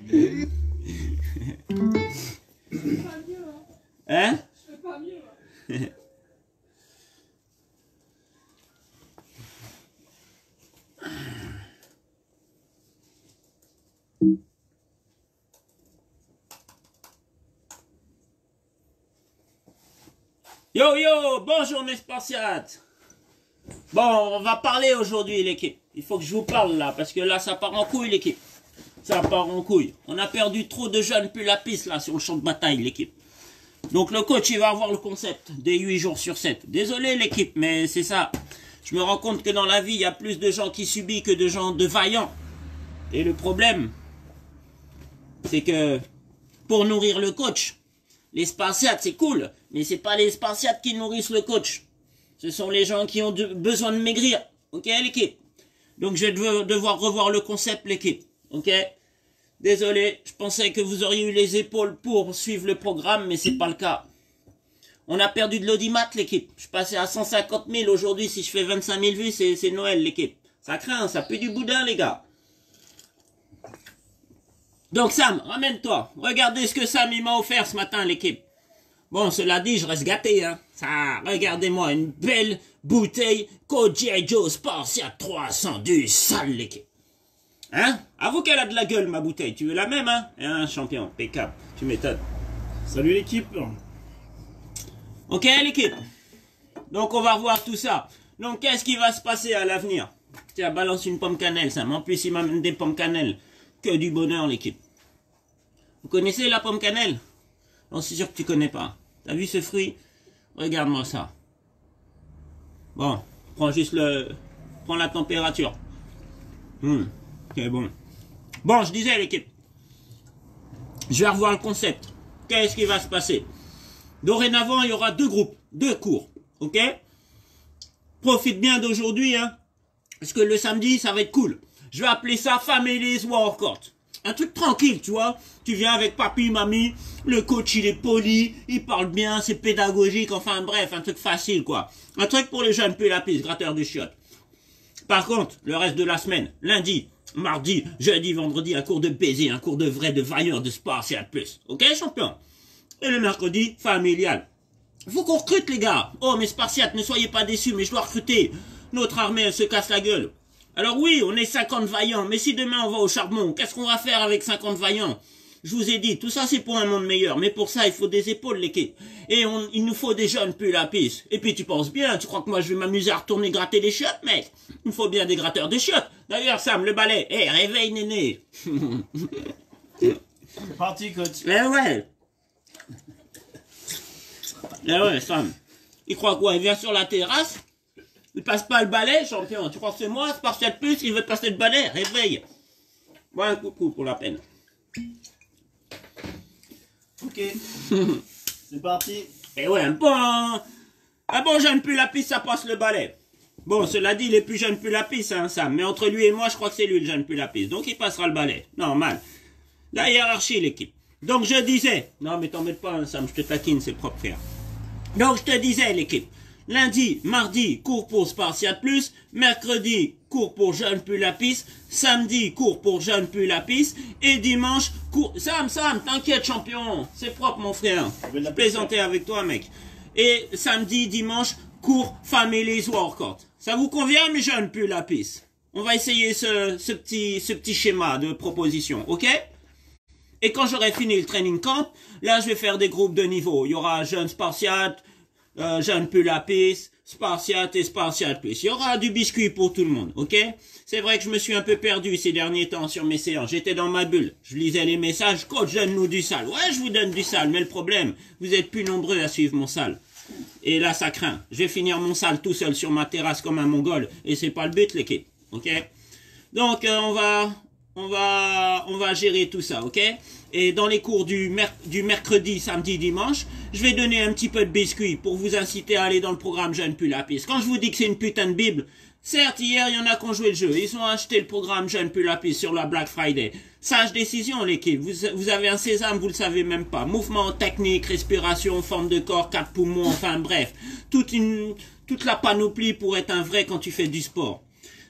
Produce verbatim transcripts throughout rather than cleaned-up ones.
pas mieux, hein. Hein? Je fais pas mieux. Hein. Yo yo, bonjour mes Spartiates. Bon, on va parler aujourd'hui l'équipe. Il faut que je vous parle là, parce que là ça part en couille l'équipe. Ça part en couille. On a perdu trop de jeunes puis la piste là sur le champ de bataille l'équipe. Donc le coach il va avoir le concept des huit jours sur sept. Désolé l'équipe, mais c'est ça. Je me rends compte que dans la vie il y a plus de gens qui subissent que de gens de vaillants. Et le problème, c'est que pour nourrir le coach, les Spartiates c'est cool, mais c'est pas les Spartiates qui nourrissent le coach. Ce sont les gens qui ont de, besoin de maigrir. Ok l'équipe? Donc je vais devoir revoir le concept l'équipe. Ok? Désolé, je pensais que vous auriez eu les épaules pour suivre le programme, mais c'est pas le cas. On a perdu de l'audimat l'équipe. Je suis passé à cent cinquante mille aujourd'hui. Si je fais vingt-cinq mille vues, c'est Noël l'équipe. Ça craint, ça pue du boudin les gars. Donc Sam, ramène-toi. Regardez ce que Sam il m'a offert ce matin l'équipe. Bon, cela dit, je reste gâté, hein. Ça, regardez-moi, une belle bouteille Koji Joe Spartiate trois cents du sale l'équipe. Hein? Avoue qu'elle a de la gueule, ma bouteille. Tu veux la même, hein? Hein, champion, impeccable. Tu m'étonnes. Salut l'équipe. Ok, l'équipe. Donc, on va revoir tout ça. Donc, qu'est-ce qui va se passer à l'avenir? Tiens, balance une pomme cannelle, Sam. En plus, il m'amène des pommes cannelle. Que du bonheur, l'équipe. Vous connaissez la pomme cannelle? Non, c'est sûr que tu connais pas. T'as vu ce fruit? Regarde-moi ça. Bon, prends juste le... Prends la température. Hum, c'est bon. Bon, je disais l'équipe. Je vais revoir le concept. Qu'est-ce qui va se passer? Dorénavant, il y aura deux groupes, deux cours. Ok? Profite bien d'aujourd'hui, hein. Parce que le samedi, ça va être cool. Je vais appeler ça Family's Workout. Un truc tranquille, tu vois. Tu viens avec papy, mamie, le coach il est poli, il parle bien, c'est pédagogique, enfin bref, un truc facile quoi. Un truc pour les jeunes puis la piste, gratteur de chiottes. Par contre, le reste de la semaine, lundi, mardi, jeudi, vendredi, un cours de baiser, un cours de vrai, de vaillant, de Spartiate plus. Ok champion? Et le mercredi, familial. Faut qu'on recrute les gars. Oh mais Spartiate, ne soyez pas déçus, mais je dois recruter. Notre armée, elle se casse la gueule. Alors oui, on est cinquante vaillants, mais si demain on va au charbon, qu'est-ce qu'on va faire avec cinquante vaillants? Je vous ai dit, tout ça c'est pour un monde meilleur, mais pour ça il faut des épaules l'équipe. Et on, il nous faut des jeunes plus la piste. Et puis tu penses bien, tu crois que moi je vais m'amuser à retourner gratter des chiottes, mec? Il me faut bien des gratteurs de chiottes. D'ailleurs Sam, le balai, hé, hey, réveille néné. C'est parti coach. Eh ouais. Eh ouais Sam. Il croit quoi? Il vient sur la terrasse? Il passe pas le balai, champion. Tu crois que c'est moi, Spartiate plus, il veut passer le balai? Réveille. Bon, un coucou pour la peine. Ok. C'est parti. Et ouais, un bon, un bon jeune plus la piste, ça passe le balai. Bon, cela dit, il est plus jeune plus la piste, hein, Sam. Mais entre lui et moi, je crois que c'est lui le jeune plus la piste. Donc, il passera le balai. Normal. La hiérarchie, l'équipe. Donc, je disais. Non, mais t'en mets pas, hein, Sam. Je te taquine, c'est propre, frère. Donc, je te disais, l'équipe. Lundi, mardi, cours pour Spartiate plus. Mercredi, cours pour Jeune plus la piste. Samedi, cours pour Jeune plus la piste. Et dimanche, cours... Sam, Sam, t'inquiète, champion. C'est propre, mon frère. Je plaisantais avec toi, mec. Et samedi, dimanche, cours Family's Workout. Ça vous convient, mes Jeunes plus la piste? On va essayer ce, ce, petit, ce petit schéma de proposition, ok? Et quand j'aurai fini le training camp, là, je vais faire des groupes de niveau. Il y aura Jeune Spartiate, Euh, Jeune plus la piste, Spartiate et Spartiate plus. Il y aura du biscuit pour tout le monde, ok? C'est vrai que je me suis un peu perdu ces derniers temps sur mes séances. J'étais dans ma bulle. Je lisais les messages. Coach, donne-nous du sale. Ouais, je vous donne du sale, mais le problème, vous êtes plus nombreux à suivre mon sale. Et là, ça craint. Je vais finir mon sale tout seul sur ma terrasse comme un mongol. Et c'est pas le but, l'équipe, ok? Donc, euh, on va... On va, on va gérer tout ça, ok? Et dans les cours du, merc du mercredi, samedi, dimanche, je vais donner un petit peu de biscuit pour vous inciter à aller dans le programme Jeune plus la piste. Quand je vous dis que c'est une putain de Bible, certes, hier, il y en a qui ont joué le jeu. Ils ont acheté le programme Jeune plus la piste sur la Black Friday. Sage décision, l'équipe. Vous, vous avez un sésame, vous le savez même pas. Mouvement, technique, respiration, forme de corps, quatre poumons, enfin bref. Toute une, toute la panoplie pour être un vrai quand tu fais du sport.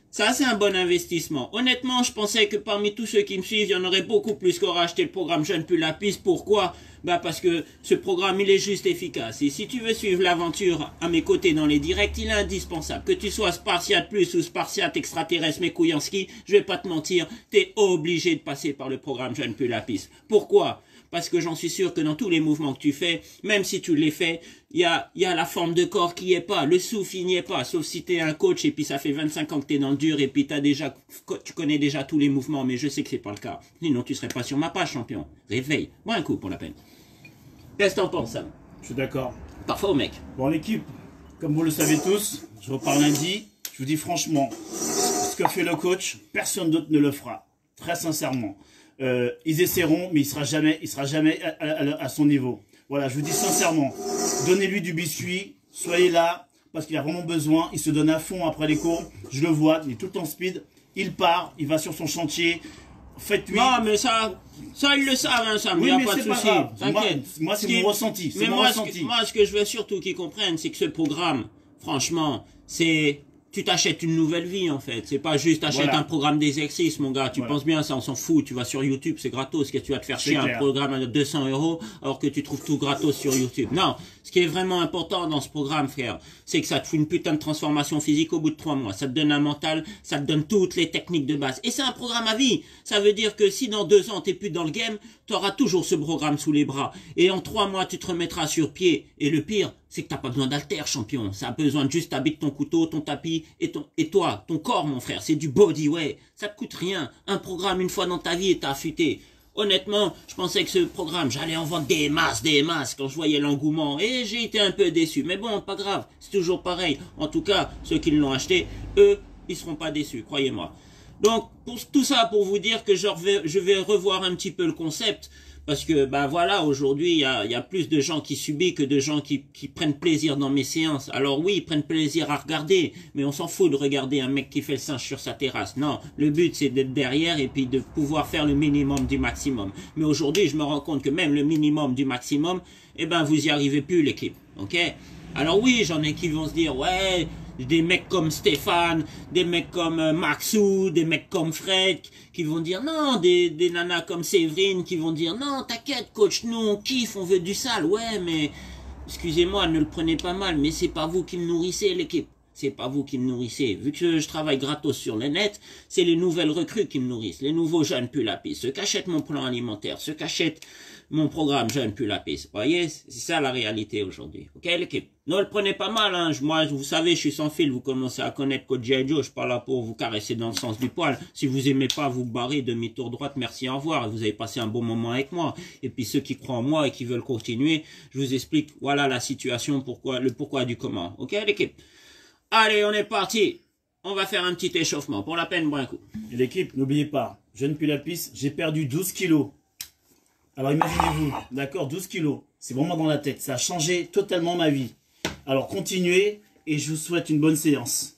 Ça, c'est un bon investissement. Honnêtement, je pensais que parmi tous ceux qui me suivent, il y en aurait beaucoup plus qui auraient acheté le programme Jeune plus la piste. Pourquoi? Bah parce que ce programme, il est juste efficace. Et si tu veux suivre l'aventure à mes côtés dans les directs, il est indispensable. Que tu sois Spartiate Plus ou Spartiate extraterrestre, mes couilles en ski, je vais pas te mentir, t'es obligé de passer par le programme Jeune plus la piste. Pourquoi? Parce que j'en suis sûr que dans tous les mouvements que tu fais, même si tu les fais, il y a, y a la forme de corps qui n'y est pas, le souffle il n'y est pas, sauf si tu es un coach et puis ça fait vingt-cinq ans que tu es dans le dur et puis t'as déjà, tu connais déjà tous les mouvements, mais je sais que c'est pas le cas. Sinon tu serais pas sur ma page, champion. Réveille, bois un coup pour la peine. Qu'est-ce que t'en penses, Sam? Je suis d'accord. Parfois, mec. Bon, l'équipe, comme vous le savez tous, je repars lundi. Je vous dis franchement, ce que fait le coach, personne d'autre ne le fera. Très sincèrement. Euh, ils essaieront, mais il sera jamais, il sera jamais à, à, à son niveau. Voilà, je vous dis sincèrement, donnez-lui du biscuit, soyez là, parce qu'il a vraiment besoin. Il se donne à fond après les cours. Je le vois, il est tout le temps speed. Il part, il va sur son chantier. Faites-lui. Non, mais ça, ça ils le savent, hein, Sam. Il Oui, n'y a mais pas de c'est pas souci. grave. Moi, T'inquiète. moi, c'est Ce qui- mon ressenti. C'est Mais mon moi, ce ressenti. que, moi, ce que je veux surtout qu'ils comprennent, c'est que ce programme, franchement, c'est, tu t'achètes une nouvelle vie, en fait. C'est pas juste t'achètes Voilà. un programme d'exercice, mon gars. Tu Voilà. penses bien, ça, on s'en fout. Tu vas sur YouTube, c'est gratos. Qu'est-ce que tu vas te faire C'est chier un clair. programme à deux cents euros, alors que tu trouves tout gratos sur YouTube. Non. Ce qui est vraiment important dans ce programme, frère, c'est que ça te fout une putain de transformation physique au bout de trois mois. Ça te donne un mental, ça te donne toutes les techniques de base. Et c'est un programme à vie. Ça veut dire que si dans deux ans t'es plus dans le game, t'auras toujours ce programme sous les bras. Et en trois mois, tu te remettras sur pied. Et le pire, c'est que t'as pas besoin d'haltère, champion. Ça a besoin de juste t'habites ton couteau, ton tapis et ton, et toi, ton corps, mon frère. C'est du bodyweight. Ça te coûte rien. Un programme une fois dans ta vie et t'as affûté. Honnêtement, je pensais que ce programme, j'allais en vendre des masses, des masses quand je voyais l'engouement. Et j'ai été un peu déçu. Mais bon, pas grave, c'est toujours pareil. En tout cas, ceux qui l'ont acheté, eux, ils seront pas déçus, croyez-moi. Donc, pour, tout ça pour vous dire que je vais, je vais revoir un petit peu le concept. Parce que, bah voilà, aujourd'hui, il y a, y a plus de gens qui subissent que de gens qui, qui prennent plaisir dans mes séances. Alors oui, ils prennent plaisir à regarder, mais on s'en fout de regarder un mec qui fait le singe sur sa terrasse. Non, le but, c'est d'être derrière et puis de pouvoir faire le minimum du maximum. Mais aujourd'hui, je me rends compte que même le minimum du maximum, eh ben, vous y arrivez plus, l'équipe. Ok? Alors oui, j'en ai qui vont se dire, ouais, des mecs comme Stéphane, des mecs comme euh, Maxou, des mecs comme Fred, qui vont dire non, des, des nanas comme Séverine, qui vont dire non, t'inquiète coach, nous on kiffe, on veut du sale, ouais, mais excusez-moi, ne le prenez pas mal, mais c'est pas vous qui me nourrissez, l'équipe. C'est pas vous qui me nourrissez. Vu que je travaille gratos sur le net, c'est les nouvelles recrues qui me nourrissent. Les nouveaux jeunes plus la piste. Ceux qui achètent mon plan alimentaire. Ceux qui achètent mon programme jeunes plus la piste. Vous voyez, c'est ça la réalité aujourd'hui. Ok, l'équipe? Ne le prenez pas mal, hein. Moi, vous savez, je suis sans fil. Vous commencez à connaître Coach G I. Joe. Je suis pas là pour vous caresser dans le sens du poil. Si vous aimez pas vous barrer demi-tour droite, merci, au revoir. Vous avez passé un bon moment avec moi. Et puis ceux qui croient en moi et qui veulent continuer, je vous explique, voilà la situation, pourquoi, le pourquoi du comment. Ok, l'équipe? Allez, on est parti. On va faire un petit échauffement. Pour la peine, bois un coup. Et l'équipe, n'oubliez pas, jeune puis la piste, j'ai perdu douze kilos. Alors imaginez-vous, d'accord, douze kilos. C'est vraiment dans la tête. Ça a changé totalement ma vie. Alors continuez et je vous souhaite une bonne séance.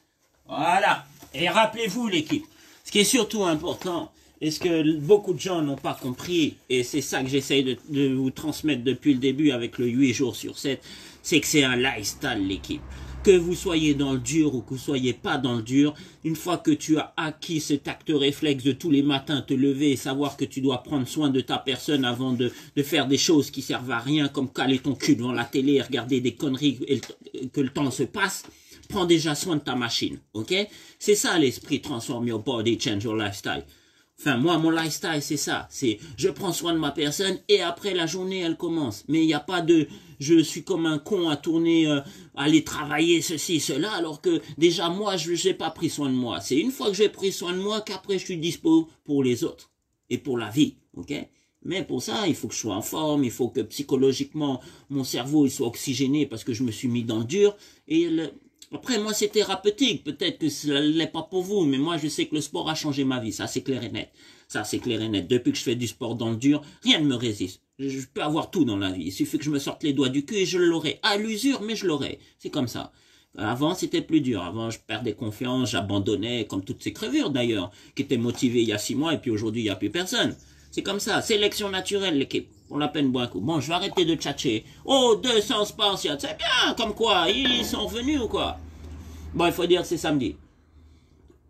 Voilà. Et rappelez-vous, l'équipe, ce qui est surtout important, et ce que beaucoup de gens n'ont pas compris, et c'est ça que j'essaye de, de vous transmettre depuis le début avec le huit jours sur sept, c'est que c'est un lifestyle, l'équipe. Que vous soyez dans le dur ou que vous soyez pas dans le dur, une fois que tu as acquis cet acte réflexe de tous les matins te lever et savoir que tu dois prendre soin de ta personne avant de, de faire des choses qui servent à rien, comme caler ton cul devant la télé et regarder des conneries et le, que le temps se passe, prends déjà soin de ta machine, ok? C'est ça l'esprit transform your body, change your lifestyle. Enfin, moi, mon lifestyle, c'est ça. C'est, je prends soin de ma personne et après, la journée, elle commence. Mais il n'y a pas de, je suis comme un con à tourner, euh, à aller travailler ceci, cela, alors que déjà, moi, je n'ai pas pris soin de moi. C'est une fois que j'ai pris soin de moi qu'après, je suis dispo pour les autres et pour la vie, ok? Mais pour ça, il faut que je sois en forme, il faut que psychologiquement, mon cerveau, il soit oxygéné parce que je me suis mis dans le dur et le, après, moi, c'est thérapeutique. Peut-être que ce n'est pas pour vous, mais moi, je sais que le sport a changé ma vie. Ça, c'est clair et net. Ça, c'est clair et net. Depuis que je fais du sport dans le dur, rien ne me résiste. Je, je peux avoir tout dans la vie. Il suffit que je me sorte les doigts du cul et je l'aurai. À l'usure, mais je l'aurai. C'est comme ça. Avant, c'était plus dur. Avant, je perdais confiance, j'abandonnais, comme toutes ces crevures, d'ailleurs, qui étaient motivées il y a six mois, et puis aujourd'hui, il n'y a plus personne. C'est comme ça. Sélection naturelle, l'équipe. Pour la peine, bois un coup. Bon, je vais arrêter de tchatcher. Oh, deux cents Spartiates. C'est bien, comme quoi. Ils sont revenus ou quoi? Bon, il faut dire que c'est samedi.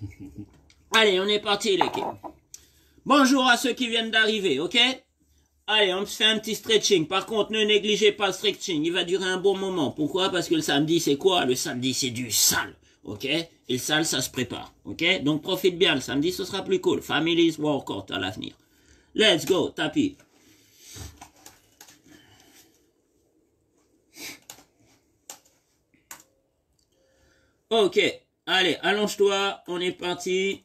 Allez, on est parti l'équipe. Bonjour à ceux qui viennent d'arriver, ok? Allez, on se fait un petit stretching. Par contre, ne négligez pas le stretching. Il va durer un bon moment. Pourquoi? Parce que le samedi, c'est quoi? Le samedi, c'est du sale, ok? Et le sale, ça se prépare, ok? Donc, profite bien. Le samedi, ce sera plus cool. Families workout à l'avenir. Let's go, tapis. Ok, allez, allonge-toi, on est parti.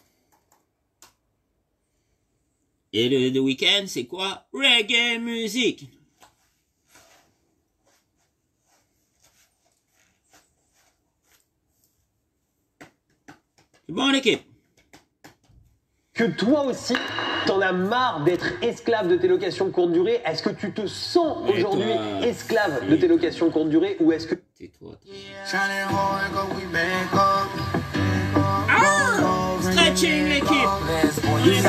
Et le, le week-end, c'est quoi? Reggae musique. C'est bon, l'équipe? Que toi aussi, t'en as marre d'être esclave de tes locations courte durée. Est-ce que tu te sens aujourd'hui esclave de tes locations courte durée ou est-ce que... Tais-toi. Ah! Stretching, l'équipe. On est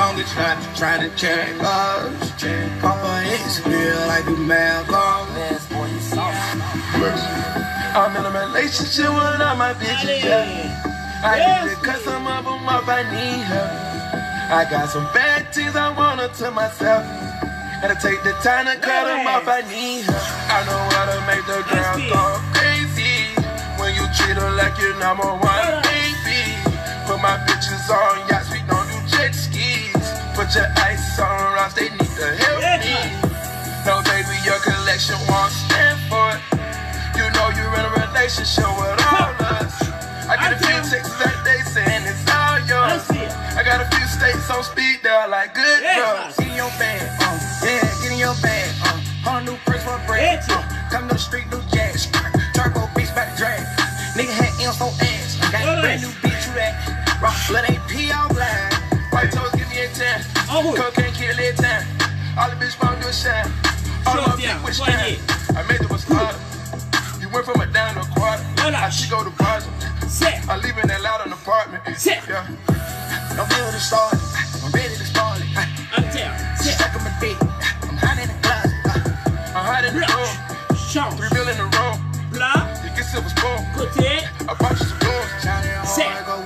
I'm in a relationship with all my bitches, yeah. I need to cut some of them off, I need her. I got some bad things I want her to myself. Gotta take the time to cut them off, I need her. I know how to make the girl go crazy. When you treat her like your number one baby. Put my bitches on yachts, we don't do jet skis. Put your ice on rocks, they need to help me. No baby, your collection won't stand for it. You know you're in a relationship with all of us. I get a few texts that day saying it's all yours. I got a few states on speed dial like good drugs. Get in your bag, uh, yeah, get in your bag, uh, whole new purse for bread, uh, come to the street, new jazz, turbo bitch back drag, nigga had M's on ass, I got a brand new bitch you that, rock blood ain't P all black, white toes give me a ten, cocaine kill it ten, all the bitch gon' do a shine, all of my big wish time, I made it was harder, you went from a down to a quarter, I should go to Boston. I live in that loud apartment. Yeah. Don't feel the start. I'm ready to start it. I'm stuck on my dick. I'm hot in the closet. I'm hot in the room. Three bill in the room. You get silver spoon. I bought you some doors.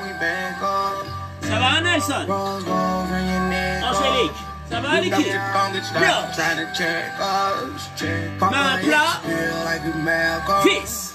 Ça va, Nelson? Angélique, ça va, l'équipe? Main plat. Fils.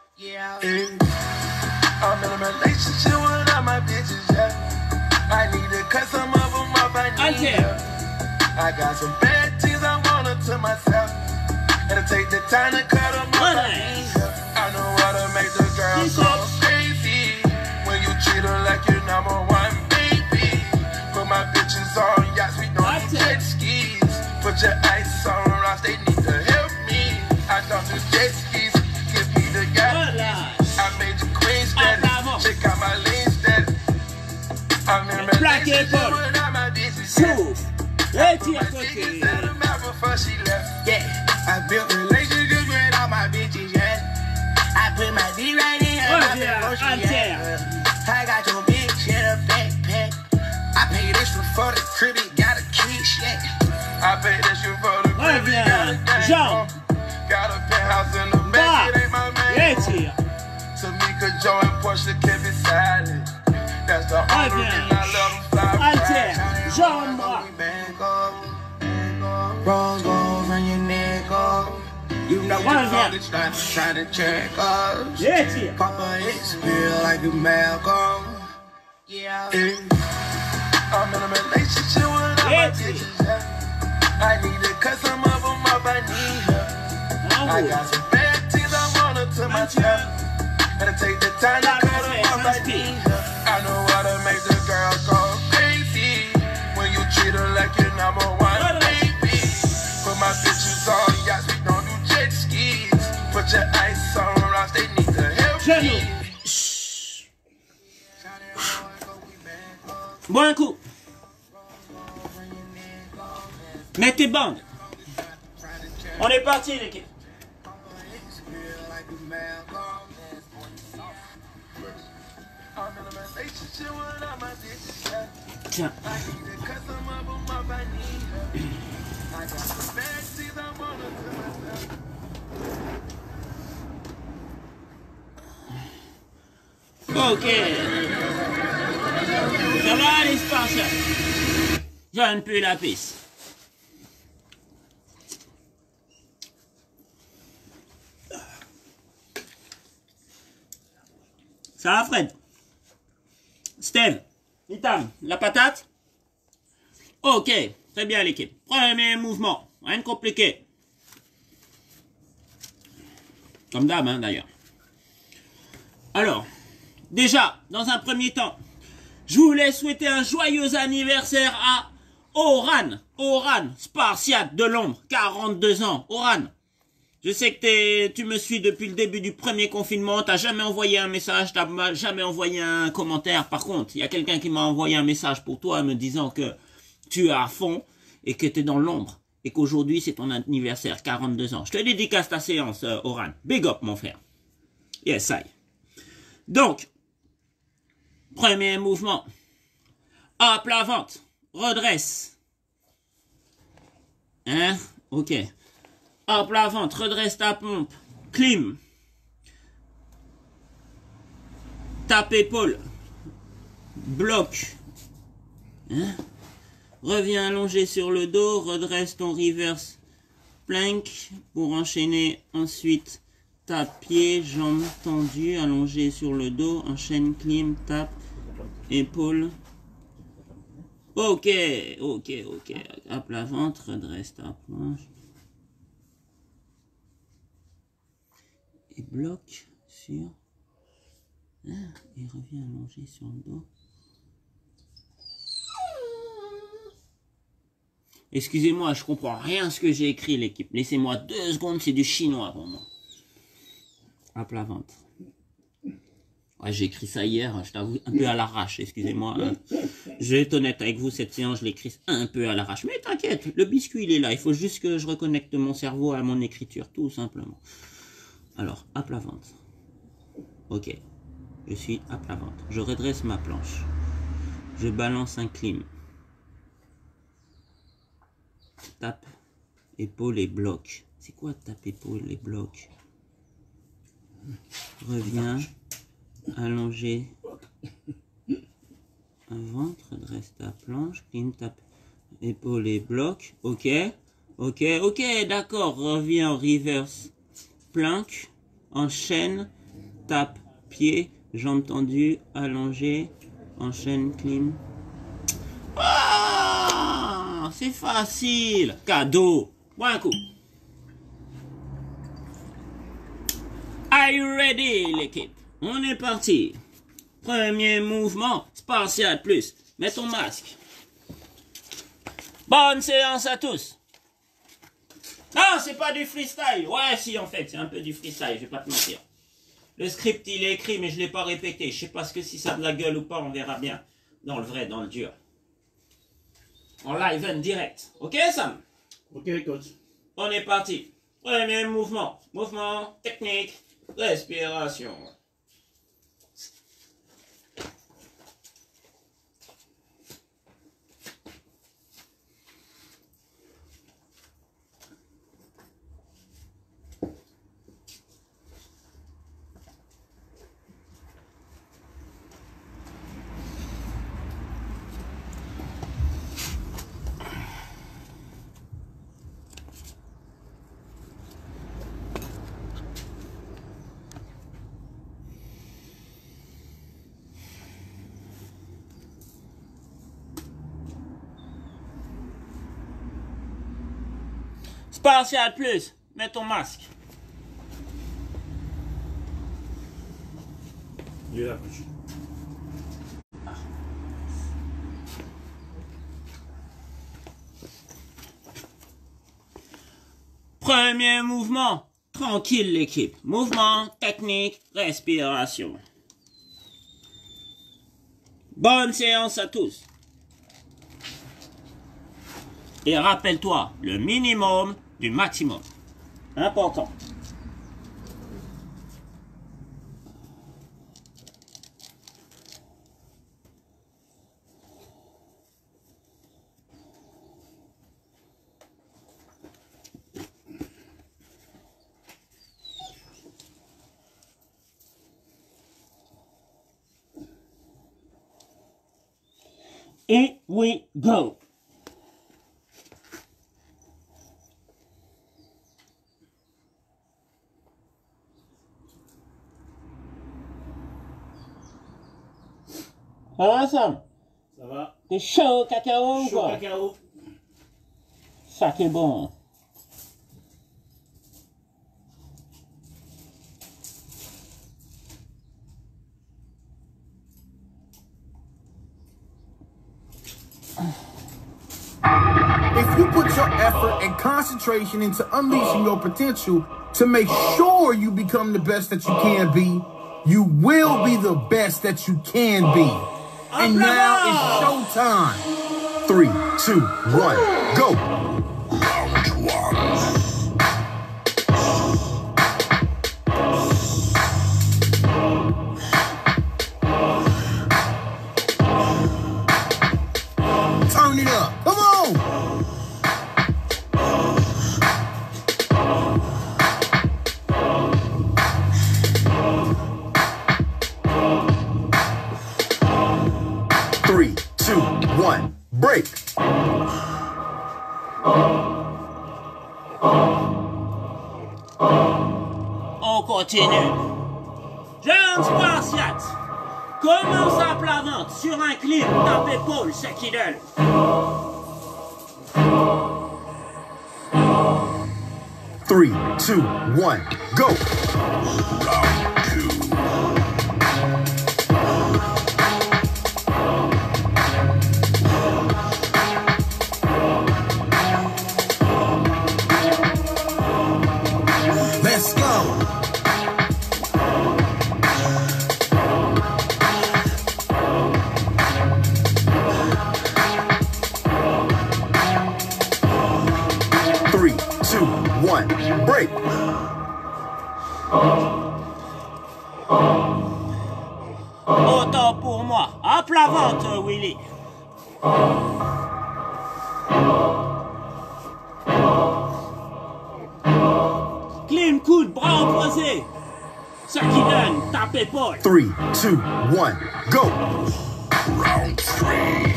I'm in a relationship with all my bitches, yeah. I need to cut some of them off, I need her. I got some bad things I want her to myself. Gotta take the time to cut them off, I need her. I know how to make the girl go crazy. When you treat her like your number one baby. Put my bitches on yachts, we don't do jet skis. Put your ice on rocks, they need to help me. I don't do jet skis, give me the yacht. I made you queen status. Check out my lean status. I'm in a relationship with all my bitches. I put my tickets at the mouth before she left. Yeah, I built relationships with all my bitches. Yeah, I put my D right in her mouth before she left. I got your bitch in a backpack. I paid extra for the crib, it got a kiss. Yeah, I paid extra for the crib, it got a gang. Got a penthouse in the back, it ain't my man. Tamika, Joe, and Portia kept it silent. That's the only reason I love them fly. Alter, Jean-Moi. Rose gold on your neck, oh. You know what I'm trying to check us. Yeah, Papa, it's feel like a Malcolm. Yeah. I'm in a relationship with all my bitches, yeah. I need to cut some of them off, I need her. I got some bad things I want her to myself. Gotta take the time to cut them off, I need her. I know how to make the girl go crazy. When you treat her like your number one baby. Put my bitches on yachts, we don't do jet skis. Put your ice on rocks, they need to help me. Bon un coup. Mets tes bandes. On est parti, l'équipe. Tiens. Ok. Ça va les Spartiates? Jeune pue la pisse. Ça va Fred? Steve, Itam, la patate? Ok, très bien l'équipe. Premier mouvement, rien de compliqué. Comme d'hab, hein, d'ailleurs. Alors, déjà, dans un premier temps, je voulais souhaiter un joyeux anniversaire à Oran. Oran, Spartiate de l'ombre, quarante-deux ans. Oran, je sais que t'es, tu me suis depuis le début du premier confinement. T'as jamais envoyé un message, t'as jamais envoyé un commentaire. Par contre, il y a quelqu'un qui m'a envoyé un message pour toi me disant que tu es à fond et que tu es dans l'ombre. Et qu'aujourd'hui, c'est ton anniversaire, quarante-deux ans. Je te dédicace ta séance, euh, Oran. Big up, mon frère. Yes, I. Donc, premier mouvement. Hop, la vente. Redresse. Hein? Ok. Hop, la vente. Redresse ta pompe. Clim. Tape épaule. Bloc. Hein? Reviens allongé sur le dos, redresse ton reverse plank pour enchaîner ensuite tape pied, jambes tendues, allongé sur le dos, enchaîne clim, tape, épaule. Ok, ok, ok. Hop la ventre, redresse ta planche. Et bloc sur... Ah, et reviens allongé sur le dos. Excusez-moi, je comprends rien à ce que j'ai écrit, l'équipe. Laissez-moi deux secondes, c'est du chinois pour moi. Hop la vente. Ouais, j'ai écrit ça hier, je t'avoue, un peu à l'arrache, excusez-moi. Hein. Je vais être honnête avec vous, cette séance, je l'ai écrite un peu à l'arrache. Mais t'inquiète, le biscuit, il est là. Il faut juste que je reconnecte mon cerveau à mon écriture, tout simplement. Alors, hop la vente. Ok. Je suis à plat ventre. Je redresse ma planche. Je balance un clim. Tape, épaule et bloc. C'est quoi tape, épaule et bloc? Reviens. Allongé. Un ventre. Redresse ta planche. Clim, tape, épaule et bloc. Ok. Ok. Ok. D'accord. Reviens en reverse. Plank. Enchaîne. Tape, pied. Jambes tendues, allongées, enchaîne, clean. Ah, c'est facile. Cadeau. Bois un coup. Are you ready, l'équipe? On est parti. Premier mouvement, Spartiate plus. Mets ton masque. Bonne séance à tous. Non, c'est pas du freestyle. Ouais, si, en fait, c'est un peu du freestyle, je vais pas te mentir. Le script, il est écrit, mais je ne l'ai pas répété. Je sais pas ce que si ça a de la gueule ou pas, on verra bien. Dans le vrai, dans le dur. En live and direct. Ok, Sam? Ok, coach. On est parti. Premier mouvement. Mouvement, technique, respiration. Spartiate plus, mets ton masque. Il est là, coach. Premier mouvement, tranquille l'équipe. Mouvement, technique, respiration. Bonne séance à tous. Et rappelle-toi, le minimum du maximum. Important. Here we go. Ça va, Sam? Ça va? T'es chaud au cacao ou Chaud quoi? cacao. Ça qui est bon. If you put your effort and concentration into unleashing your potential to make sure you become the best that you can be, you will be the best that you can be. And now it's showtime. Three, two, one, go. Round one. Turn it up. Come on. Three, two, one, break. On continue. Jeune Spartiate, commence à plat ventre sur un clean, tape épaule, c'est qui donne. Three, two, one, go. Round two. Let's go. Three, two, one, break. Autant pour moi. À plat ventre, Willy. Clean coude, bras opposés. Ça qui donne, tape épaule. Three, two, one, go. Round three.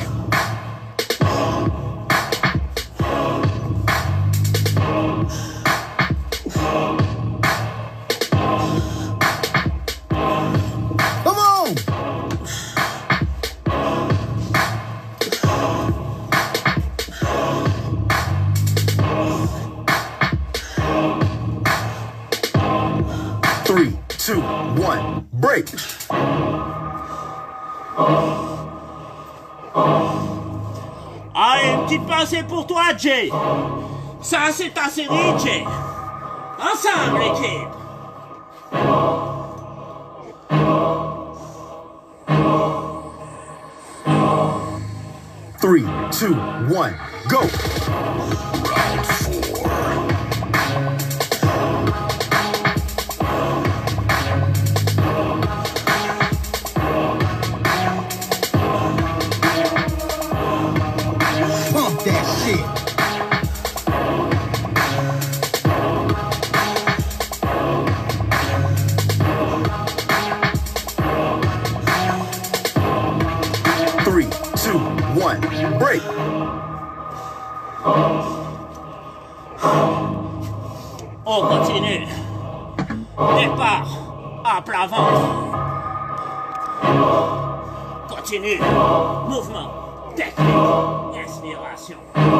Come on. Three, two, one, break. Ah, une petite pensée pour toi, Jay. Ça, c'est ta série, Jay. Ensemble, l'équipe. Three, two, one, go. Round four. Pump that shit. Three, two, one, break. On continue. Départ à plat ventre. Continue. Mouvement. Technique. Inspiration.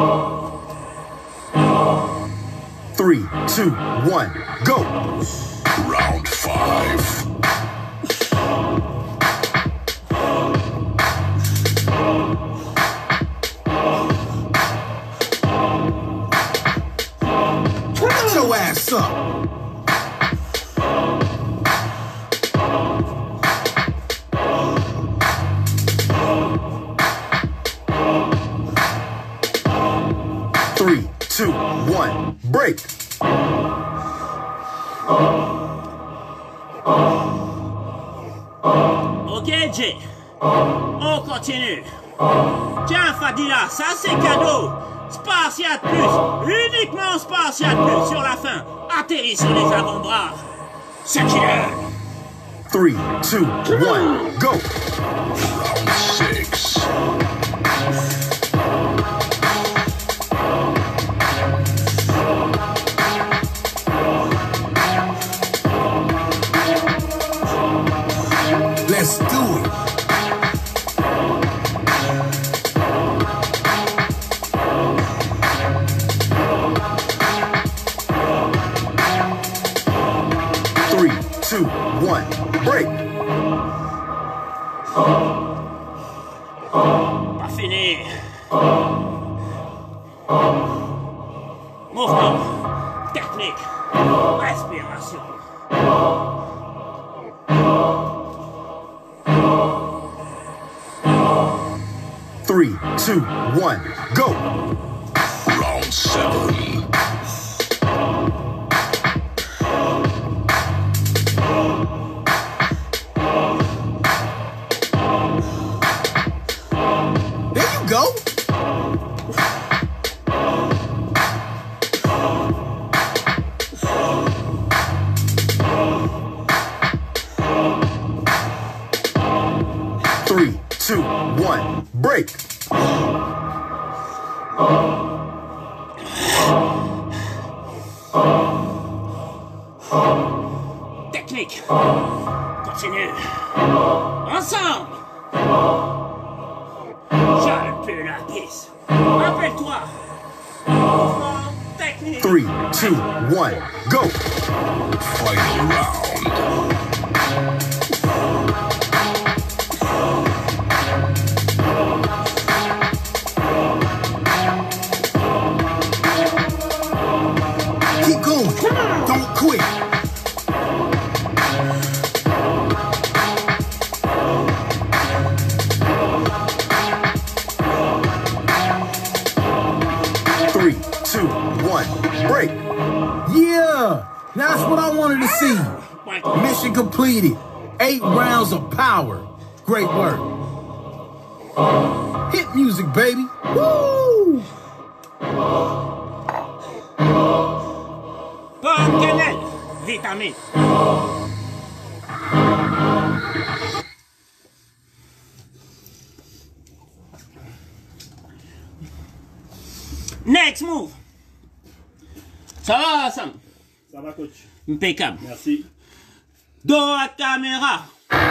Three, two, one, go. Round five. Get your ass up. Three, two, one, break. Ok, Jay. On continue. Tiens, Fadila, ça c'est cadeau. Spartiate plus. Uniquement Spartiate plus sur la fin. Atterris sur les avant-bras. C'est qui donne. Three, two, one, go. Round six. Mouvement, technique, respiration. Three, two, one, go. Round seven. There you go. Three, two, one, break. Technique. Continue. Ensemble. Je pue la pisse. Rappelle-toi. Mouvement, technique. Three, two, one, go. Final round. Keep going. Don't quit. Three, two, one, break. Yeah, that's what I wanted to see. Mission completed. Eight rounds of power. Great work. Hit music, baby. Woo! Bonne cannelle. Vitamine. Next move. Ça va, Sam? Ça va, coach. Impeccable. Merci. Dos à caméra.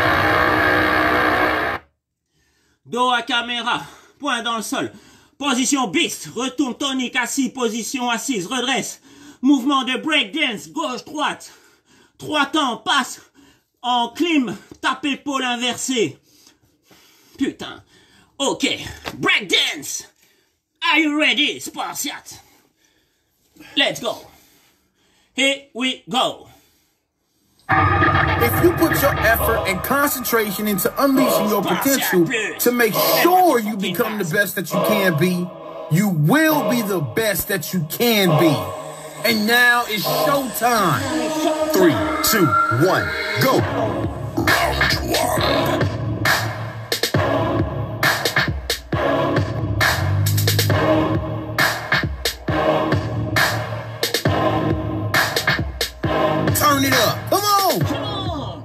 Dos à caméra. Point dans le sol. Position beast. Retourne tonique assis. Position assise. Redresse. Mouvement de breakdance. Gauche, droite. Trois temps. Passe. En clim. Tape épaule inversée. Putain. Ok. Breakdance. Are you ready, Spartiate? Let's go. Here we go. If you put your effort and concentration into unleashing your potential to make sure you become the best that you can be, you will be the best that you can be. And now it's showtime. Three, two, one, go. Round one. Turn it up. Come on. Come on.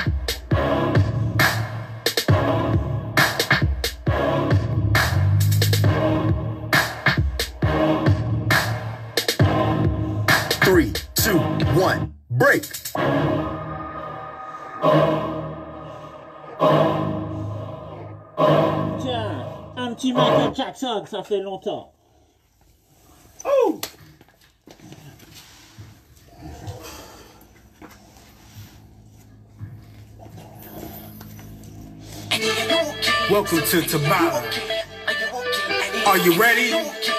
Three, two, one, break. Tiens, un petit Michael Jackson, ça fait longtemps. Oh! Welcome to Tabata. Are you ready?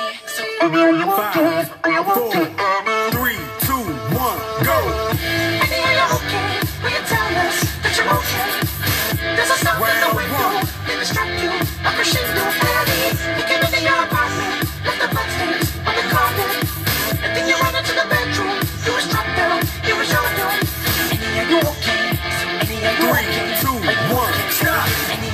Five, four, three, two, one, go. Round one. Three, two, one, stop.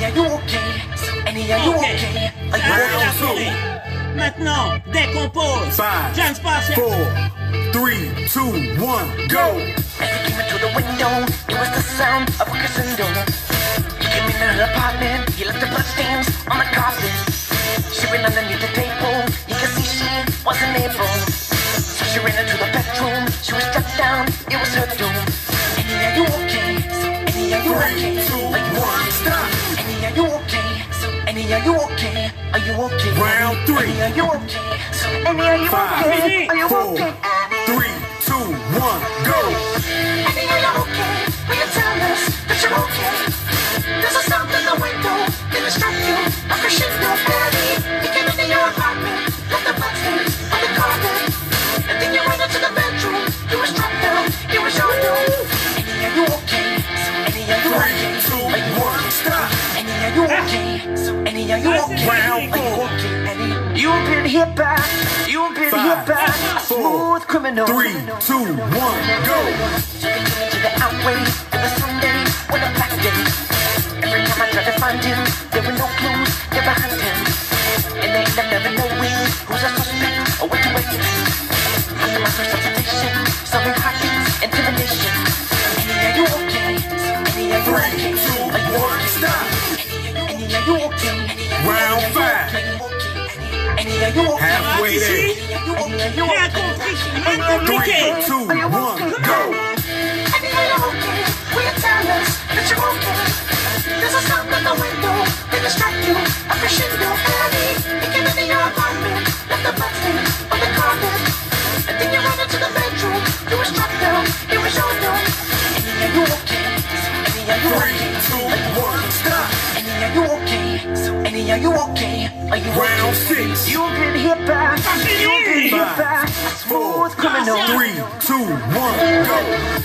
Round two. Maintenant, décompose. Five, Jeune Spartiate. four, three, two, one, go. As he came into the window, it was the sound of a crescendo. He came in her apartment, he left the bloodstains on the carpet. She ran underneath the table, he could see she wasn't able. So she ran into the bedroom, she was struck down, it was her doom. Annie, are you okay? Annie, are you okay? Three, two, Are you one, okay? stop. Annie, are you okay? Annie, are you okay? Are you okay? Round three. Annie, are you okay? Annie, are you Five, okay? Are you four, okay? three, two, one, go. Annie, are you okay? Will you tell us that you're okay? There's a sound in the window, can distract you. A crescendo party. You came into your apartment, left the bloodstains walking? Are you walking, Eddie? You've been hit by, you've been hit by a smooth criminal. Three, two, one, go. So they come into the outways, to the Sunday, or the black day. Every time I try to find him, there were no clues, never hunt him. And they end up never knowing who's a suspect or what to expect. After my first observation, solving heartbeats, intimidation. Annie, are you okay? Annie, are you okay? Are you okay? Stop. Annie, are you okay? Round five. Annie, are you okay? Halfway there. Annie, are you okay? Three, two, one, go. Annie, are you okay? Will you tell us that you're okay? There's a sound at the window that distract you. A crescendo, Annie. It came into your apartment, left the bloodstains on the carpet. And then you ran into the bedroom. You were struck down, it was your doom. Annie, are you okay? Annie, are you Three, okay? two, one, stop. Annie, are you okay? Annie, are you okay? Are you Round okay? six. You've been hit by, you've been hit by a smooth criminal. Three, two, one, go.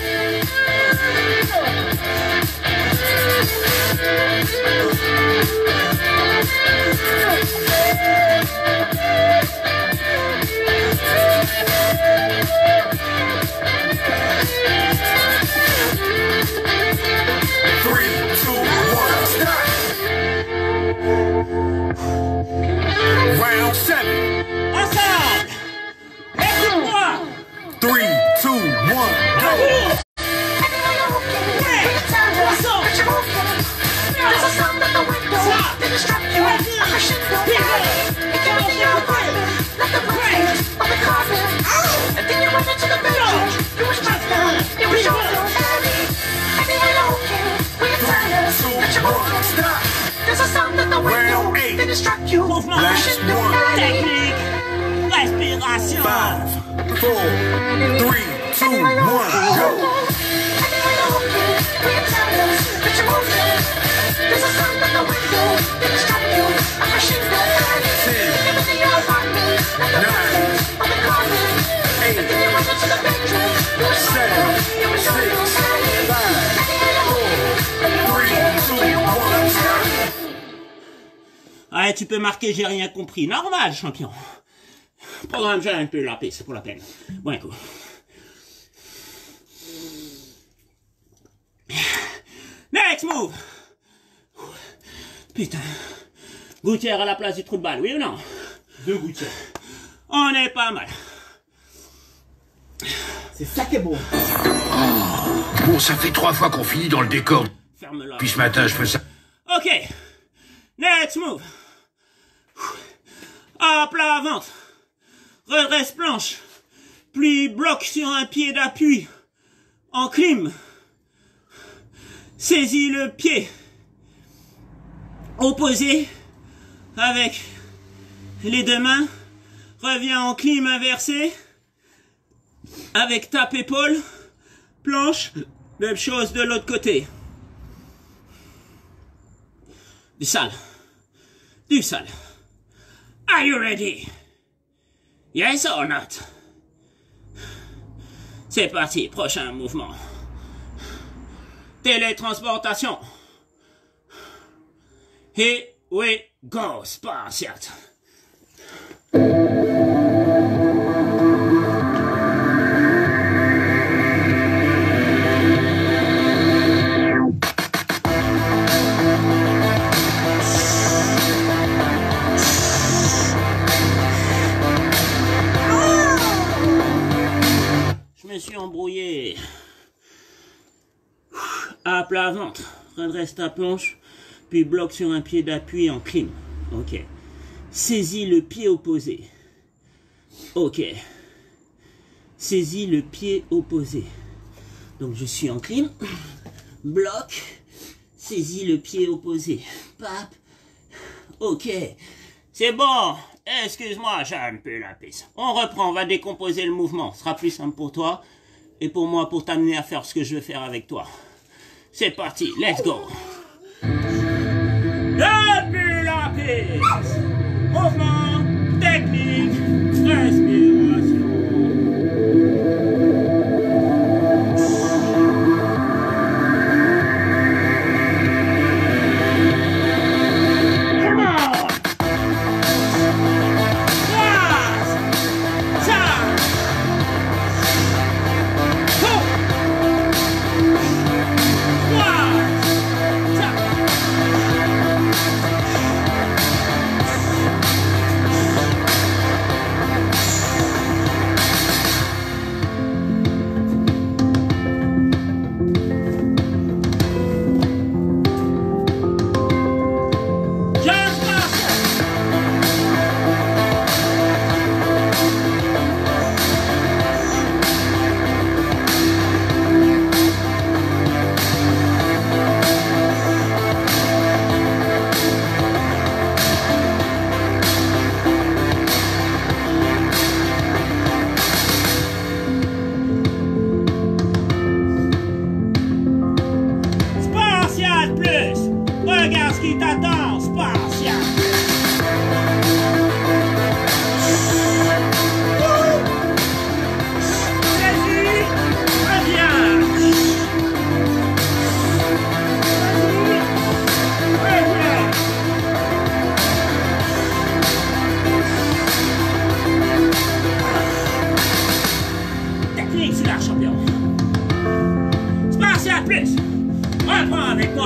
Three, two, one, stop. Round seven. Ensemble. Écoute-moi. Three, two, one, go. There's a sound at the window that distract you. A crescendo, it came into your apartment, left the bloodstains on the carpet. And then you ran into the bedroom. You were struck down, it was your doom. Annie, Annie, are you okay? Will you tell us that you're okay? Stop. There's a sound at the window Round eight. that distract you. Mouvement. A crescendo, Annie. Technique. Respiration. Five, four, three, two, one, go. Annie, are you okay? Will you tell us that you're okay? There's a sound at the window that distract you. A crescendo, Annie. Ten. It came into your apartment, left the bloodstains on the carpet. Eight, And then you ran into the bedroom. You were struck seven, down, it was your doom. Annie, five, Annie, are you okay? Are you three, okay? two, Are you one, okay? stop. Ouais, tu peux marquer, j'ai rien compris. Normal, champion. Programme déjà un peu la paix, c'est pour la peine. Bon, écoute. Next move. Putain. Gouttière à la place du trou de balle, oui ou non? Deux gouttières. On est pas mal. C'est ça qui est beau. Bon, ça fait trois fois qu'on finit dans le décor. Ferme-la. Puis ce matin, je fais ça. Ok. Next move. À plat ventre. Redresse planche. Puis bloc sur un pied d'appui. Enclime. Saisis le pied opposé avec les deux mains. Reviens en clim inversé. Avec tape épaule. Planche. Même chose de l'autre côté. Du sale. Du sale. Are you ready? Yes or not? C'est parti, prochain mouvement. Télétransportation. Here we go, Spartiate. Je me suis embrouillé. À plat ventre, redresse ta planche, puis bloque sur un pied d'appui en clim. Ok. Saisis le pied opposé. Ok. Saisis le pied opposé. Donc je suis en clim. Bloc. Saisis le pied opposé. Pap. Ok. C'est bon. Excuse-moi, j'ai un peu la pisse. On reprend, on va décomposer le mouvement. Ce sera plus simple pour toi et pour moi pour t'amener à faire ce que je veux faire avec toi. C'est parti, let's go. Depuis la piste. Mouvement, technique, respiration. Come on.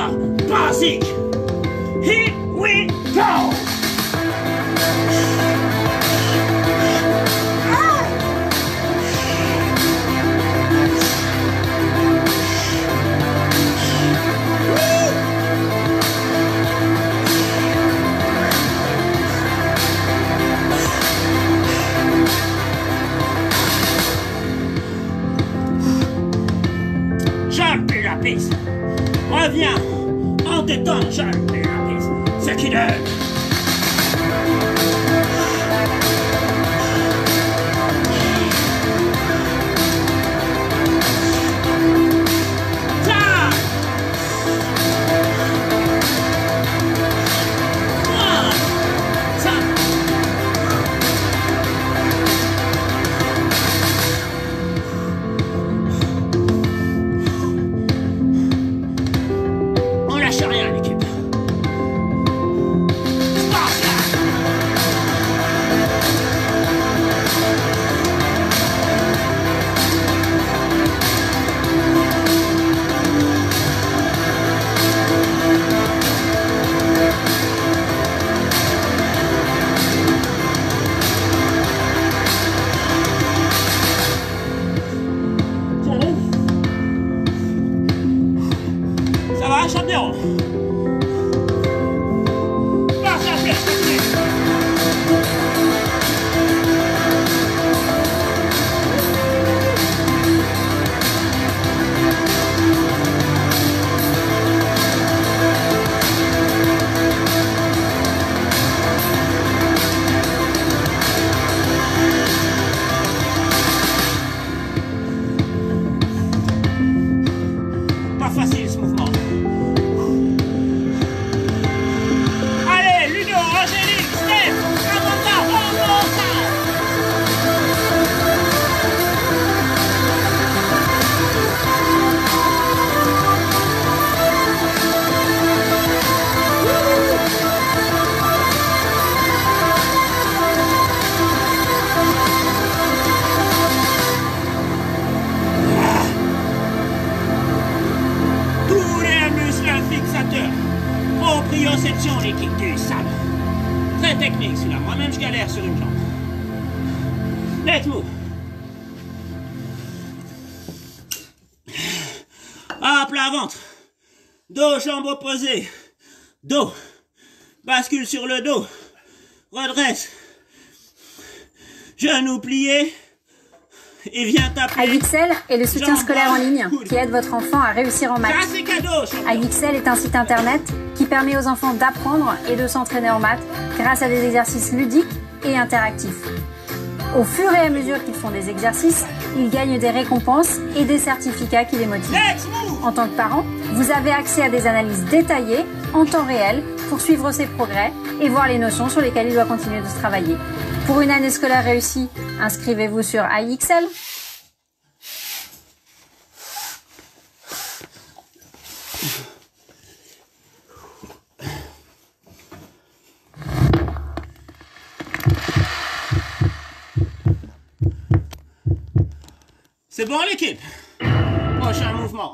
Bar basique. Here we go. Reviens en détente, jeune pénaliste. C'est qui donne. champion. Passe à flèche. Pas facile ce mouvement. Allez, Ludo, Angélique, Steph, Amanda, Amanda. Tous les muscles fixateurs. Proprioception, l'équipe du sable. Très technique celui-là. Moi-même, je galère sur une jambe. Let's move. À plat ventre. Dos, jambes opposées. Dos. Bascule sur le dos. Redresse. Genoux pliés. Et viens taper. iXL est le soutien Jambes scolaire en droites, ligne coudes. qui aide votre enfant à réussir en maths. Ça, c'est cadeau, champion. iXL est un site internet qui permet aux enfants d'apprendre et de s'entraîner en maths grâce à des exercices ludiques et interactifs. Au fur et à mesure qu'ils font des exercices, ils gagnent des récompenses et des certificats qui les motivent. Let's move. En tant que parent, vous avez accès à des analyses détaillées en temps réel pour suivre ses progrès et voir les notions sur lesquelles il doit continuer de se travailler. Pour une année scolaire réussie, inscrivez-vous sur iXL. C'est bon l'équipe. Prochain mouvement.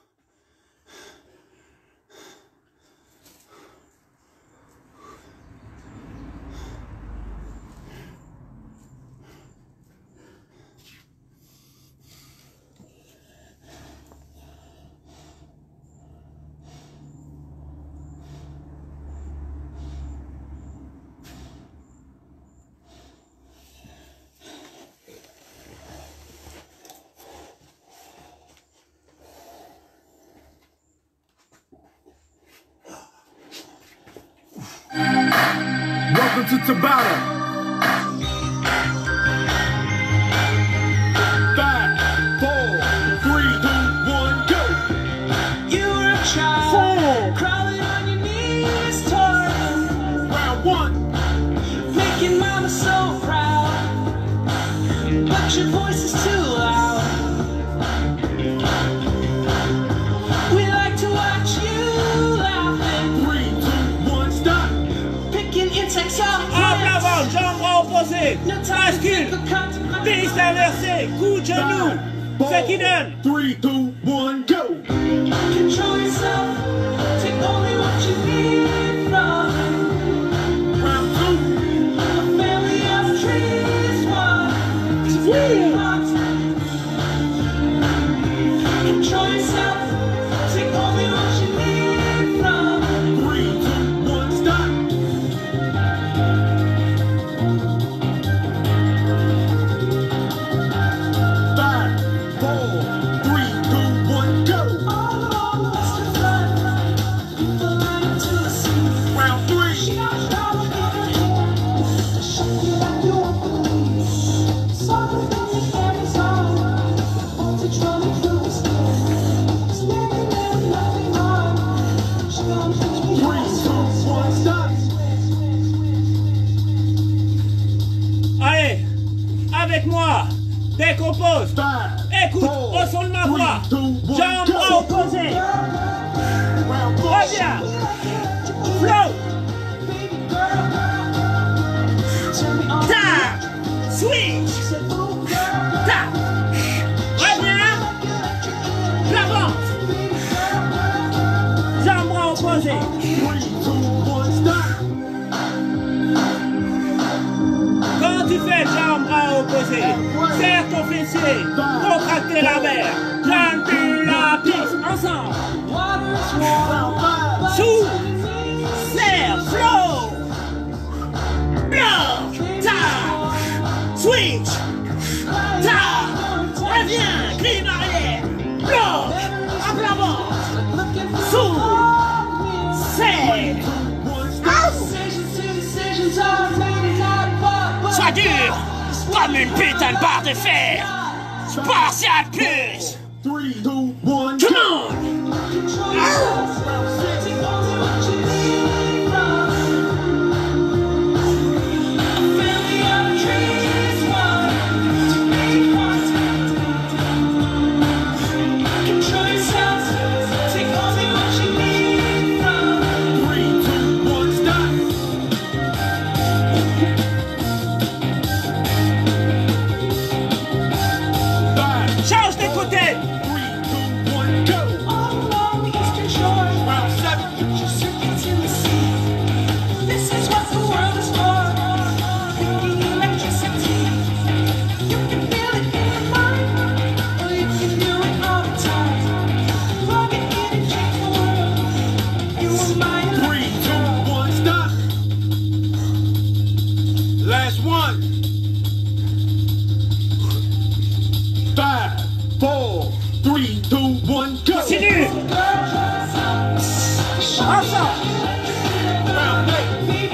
Welcome to Tabata. Five, four, three, two, one, go. You were a child, crawling on your knees, toiling, Round one. making mama so proud. But your voice is too loud. We like to watch you laughing, Three, two, one, stop. picking insects off À plat plants. ventre, jambes bras opposés. No time to Bascule. think or contemplate. Piste inversée. Coup de genou. Ce qui donne. three, two, one, go. Control yourself. Take only what you need from it. Round two. A family of trees. One. Two. Control yourself. Take only what you need from it. Three, two, one, stop. Five, four, three, two, one, go. Round three. Allez, avec moi, décompose. Five, Écoute, four, au son de ma voix. three, two, one, Jambes bras go. opposés. Round four. Reviens. Flow. Tap. Switch. Tap. Reviens. J'avance. Jambes bras opposés. Three, two, one, stop. Quand tu fais jambes bras opposés, serre ton fessier, contractez la mer, jeune puis la piste, ensemble. Sous, serre, flow, bloc, tap, switch, tap, reviens, clim arrière, bloc, à plat ventre, sous, serre, sois dur, comme une putain de barre de fer, Spartiate plus, Three, two, one, come go. on. Three, two, one, stop. Five, Change de côté. three, two, one, go. Round seven. This is what the world is for. Thinking electricity. You can feel it in your mind, or you can do it all the time. Plug it in and change the world. You are my Three, two, one, stop. Last one. Five, four, three, two, one, go. Continue. Ensemble. Round eight.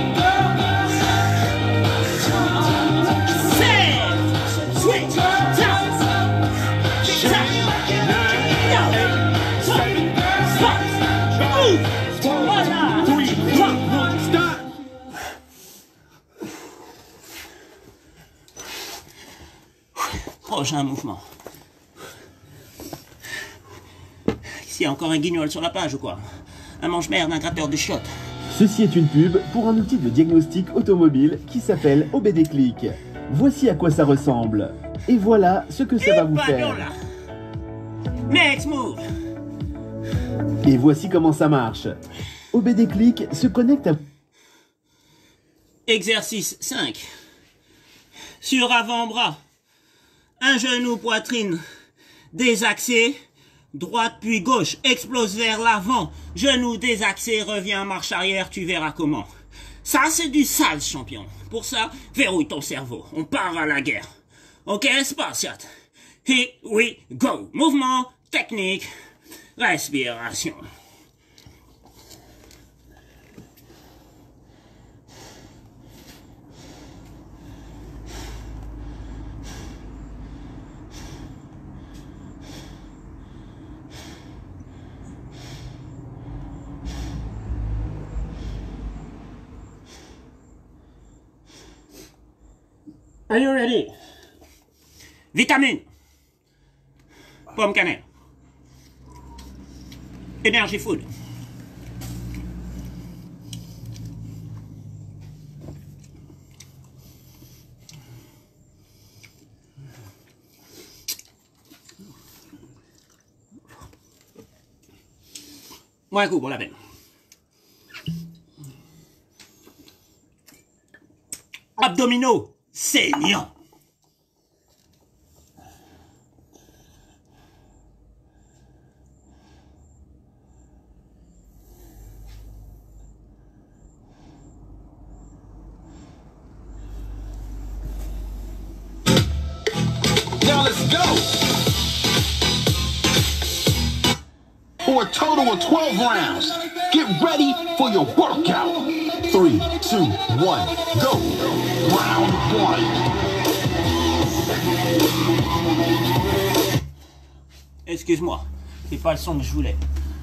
Serre, switch, tap, tap, no, Seven, stop, move, voilà. three, two, one, stop. Prochain mouvement. Ici, encore un guignol sur la page ou quoi? Un mange-merde, un gratteur de chiottes. Ceci est une pub pour un outil de diagnostic automobile qui s'appelle O B D Click. Voici à quoi ça ressemble. Et voilà ce que ça va vous faire. Next move. Et voici comment ça marche. O B D Click se connecte à... Exercice cinq. Sur avant-bras. Un genou, poitrine désaxé. Droite puis gauche. Explose vers l'avant. Genou désaxé. Reviens en marche arrière. Tu verras comment. Ça, c'est du sale, champion. Pour ça, verrouille ton cerveau. On part à la guerre. Ok, Spartiate. Here we go. Mouvement, technique, respiration. Are you ready? Vitamine. Pomme cannelle. Energy food. Moi un coup pour la peine. Abdominaux saignants. Now let's go. For a total of twelve rounds. Get ready for your workout. Three, two, one, go. Round one. Excuse-moi, c'est pas le son que je voulais.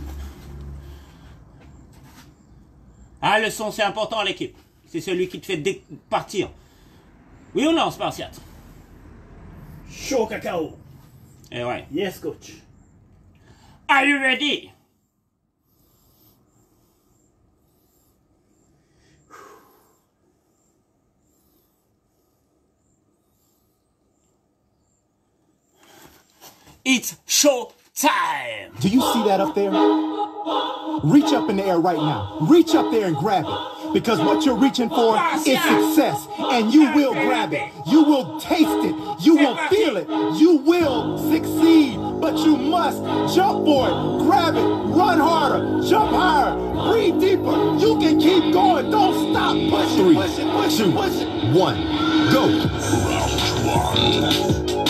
Ah, le son c'est important à l'équipe. C'est celui qui te fait dé- partir. Oui ou non, Spartiate? Chaud cacao. Eh ouais. Yes, coach. Are you ready? It's show time. Do you see that up there? Reach up in the air right now. Reach up there and grab it. Because what you're reaching for is success. And you will grab it. You will taste it. You will feel it. You will succeed. But you must jump for it. Grab it. Run harder. Jump higher. Breathe deeper. You can keep going. Don't stop. Push it. Three, Push it. Push two, it. Push it. one, go. Round one.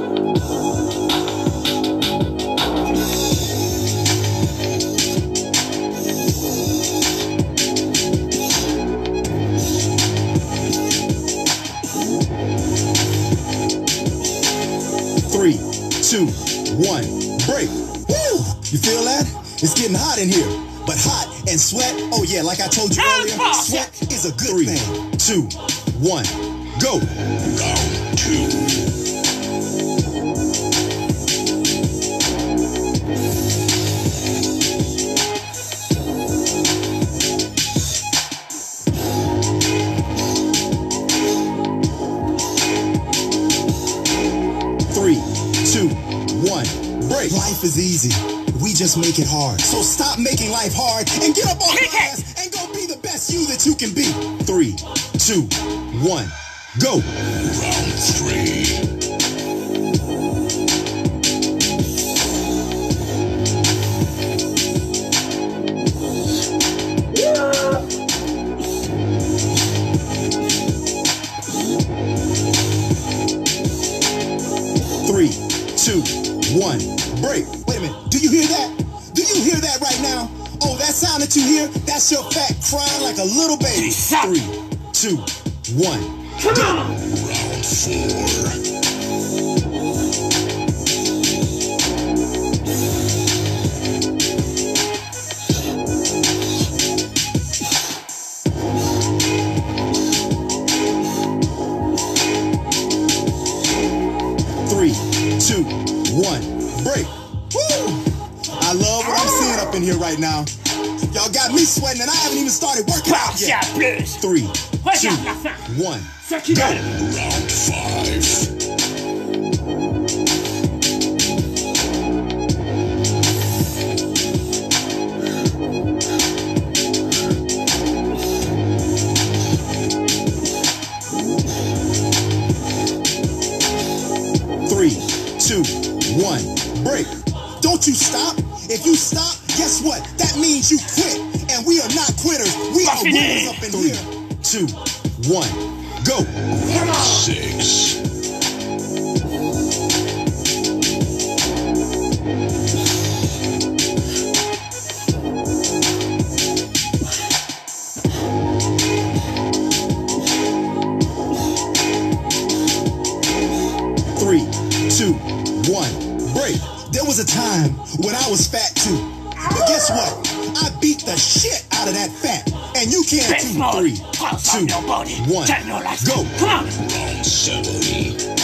Three, two, one, break. Woo! You feel that? It's getting hot in here. But hot and sweat, oh yeah, like I told you earlier, sweat is a good Three, thing. Two, one, go. Round two. Three, two, one, break. Life is easy. We just make it hard. So stop making life hard and get up off your ass and go be the best you that you can be. Three, two, one, go. Round three. Three, two, one, break. Wait a minute. Do you hear that? Do you hear that right now? Oh, that sound that you hear? That's your fat crying like a little baby. Three, two, one, go. Round four. Three, two, one, break. Woo! I love what I'm seeing up in here right now. Y'all got me sweating and I haven't even started working out yet. Three, two, one, go. Round five. Three, two, one, break. Don't you stop. If you stop, guess what? That means you quit. And we are not quitters. We are winners up in here. Two, one, go. Round six. Three, two, one, break. There was a time when I was fat too. But guess what? I beat the shit out of that fat. And you can too. Three, two, one, go. Round seven.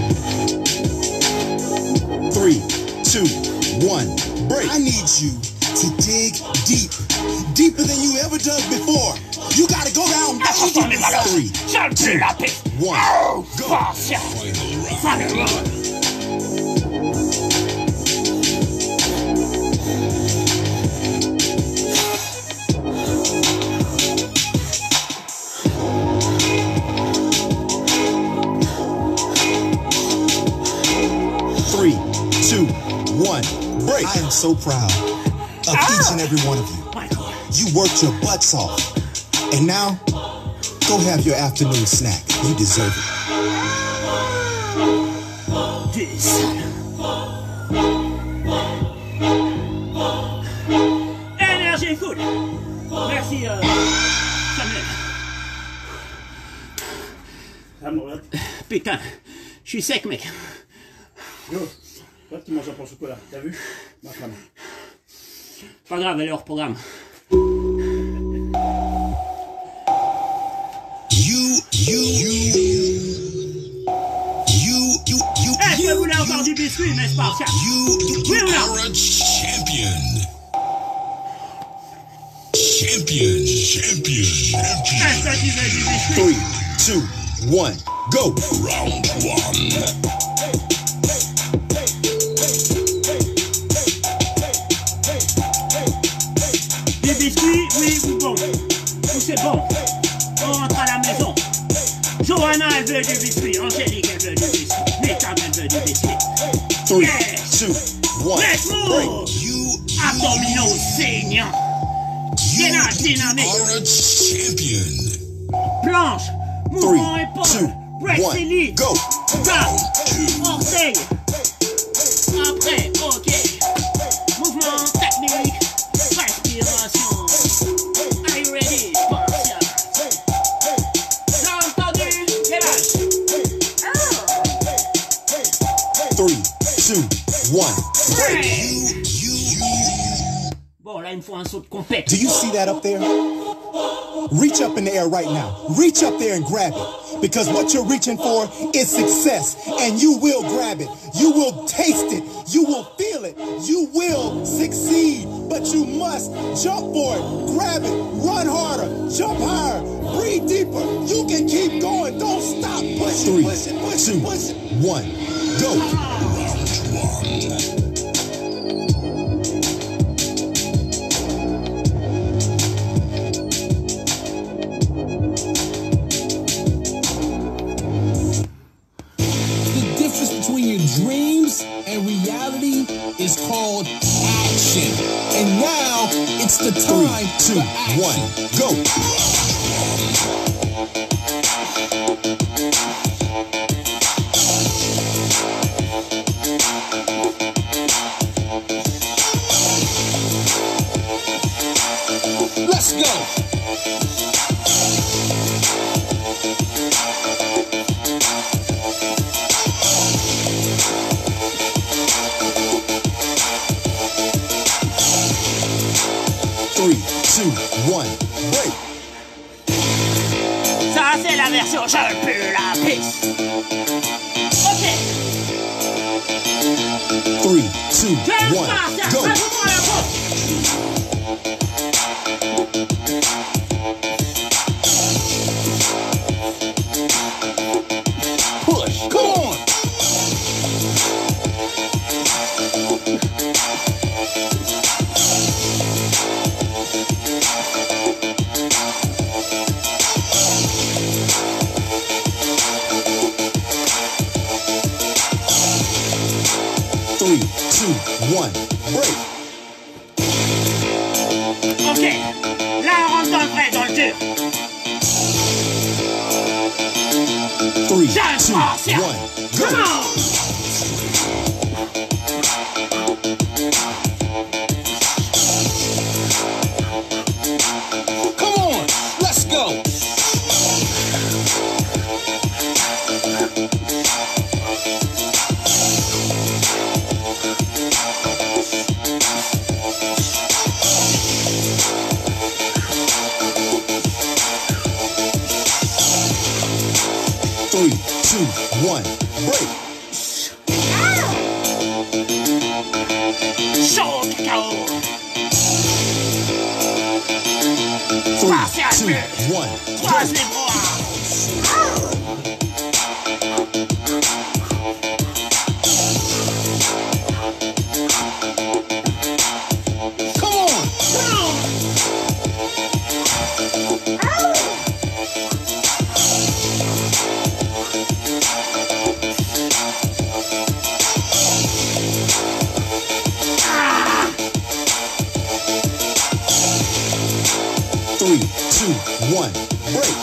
Three, two, one, break. I need you to dig deep, deeper than you ever dug before. You gotta go down. Three, two, one, go. Three, two, one, break. I am so proud of each and every one of you. You worked your butts off. And now, go have your afternoon snack. You deserve it. Énergie foot. Merci, euh, Samuel. Putain, je suis sec, mec. Yo, toi qui manges un pain au chocolat, t'as vu? Ma femme. Pas grave, elle est hors programme. You, you, you, you, you, you. Est-ce que vous voulez encore du biscuit, n'est-ce pas? You, you, oui ou non? are a champion. Champion, champion, champion. Est-ce que tu veux du biscuit? Three, two, one, go. Round one. Du biscuit, oui ou bon? Ou c'est bon? On rentre à la maison. Johanna, elle veut du biscuit. Angélique, elle veut du biscuit. Nathan, elle veut du biscuit. Three, Yes. two, one, Let's move. You, Abdominaux saignants. Gainage dynamique. are a champion. Planche. Mouvement Three, épaule. two, Break one, élite. go. Garde. Orteil. Après, ok. Mouvement technique. Respiration. Are you ready? Spartia. T'as entendu? Gainage. Three, two, one, break. Hey. You, you. Bon, là, il me faut un saut de compète. Do you see that up there? Reach up in the air right now. Reach up there and grab it. Because what you're reaching for is success. And you will grab it. You will taste it. You will feel it. You will succeed. But you must jump for it. Grab it. Run harder. Jump higher. Breathe deeper. You can keep going. Don't stop. Push it. Three, Push it. Push two, it. Push it. one, go. Round one. The difference between your dreams and reality is called action. And now it's the Three, time two, for action. one, go. Let's go. Three, two, one, break. Ça, c'est la version je pue la pisse. Ok. Three, two, Je one, pars, go. rajoute-moi la faute. Push. Come on. Three, two, one, break. Ok. Là, on rentre dans le vrai, dans le dur. Three, Just two, pass, yeah. one, Come go. on. Come on. Let's go. Three, two, one, break. Chaud cacao. one. Croise les bras. Come on. Three, two, one, break.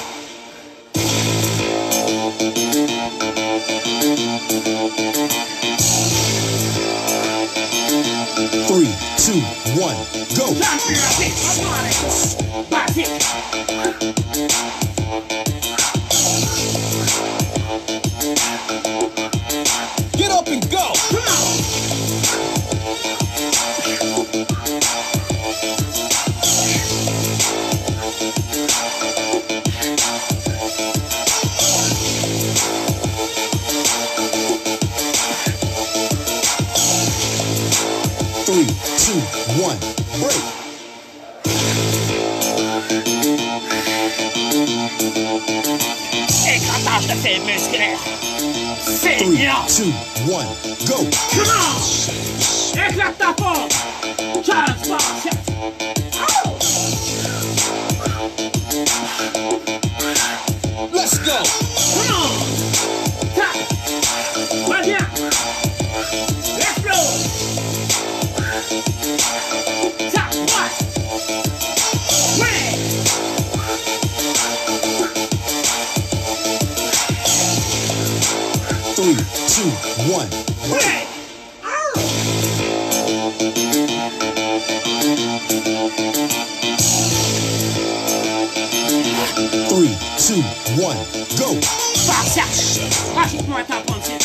Three, two, one, go. Get up and go. Three, two, one, break. Écratage de ses muscles. C'est Three, bien. two, one, go. Commence. Éclate ta pompe. Charles Barset. Let's go. Commence. Tape. Reviens. Explose. Tape. Droite. Ouais. Three, two, one, break. Ouais. Three, two, one, go. Barset. Rajoute-moi ta pompe, c'est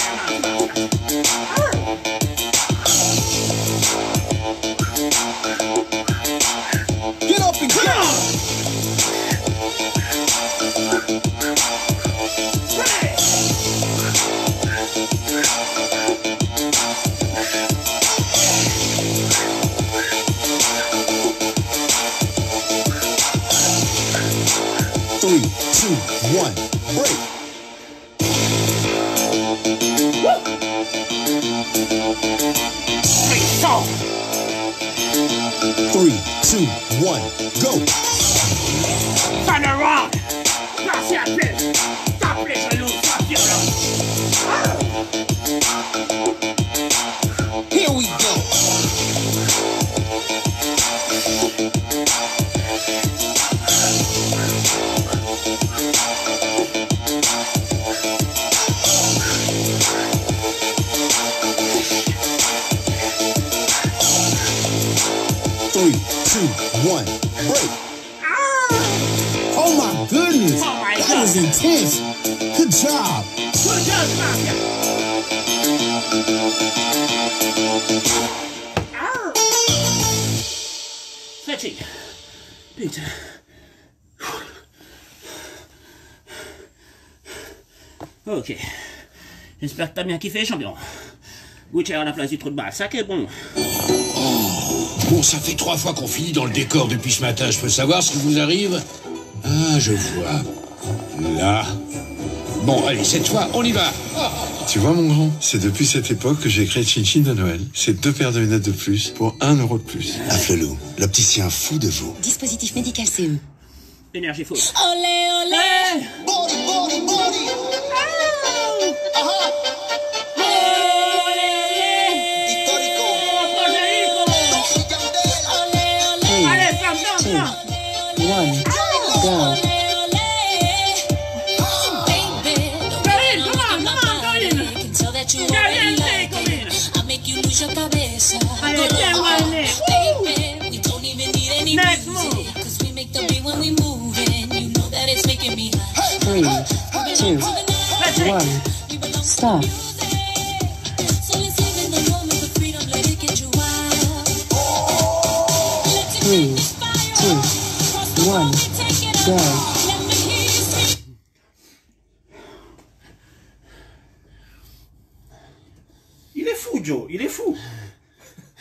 Get up and go. Three, two, one, break. Three, two, one, go. Turn around. Placez à pied. Tape les genoux, sois violent. Here we go. Three, two, one, break. Oh my goodness. Oh my That God. was intense. Good job. Good job, Mafia. Stretching. Putain. Ok. J'espère que t'as bien kiffé, champion. Goûter à la place du trou de balle, ça qui est bon. Bon, ça fait trois fois qu'on finit dans le décor depuis ce matin. Je peux savoir ce qui vous arrive? Ah, je vois. Là. Bon, allez, cette fois, on y va. Tu vois, mon grand, c'est depuis cette époque que j'ai créé Chin Chin de Noël. C'est deux paires de lunettes de plus pour un euro de plus. Afflelou, l'opticien fou de vous. Dispositif médical C E. Énergie fausse. Olé, olé. Body, body, body. Allez, femme, danse, danse. One, go. Corinne, come on, come on, Corinne. Caliente, Corinne. Allez, viens, Wayne. Next move. Three, two, one, stop. Three, two, one, go. Il est fou, Joe, il est fou.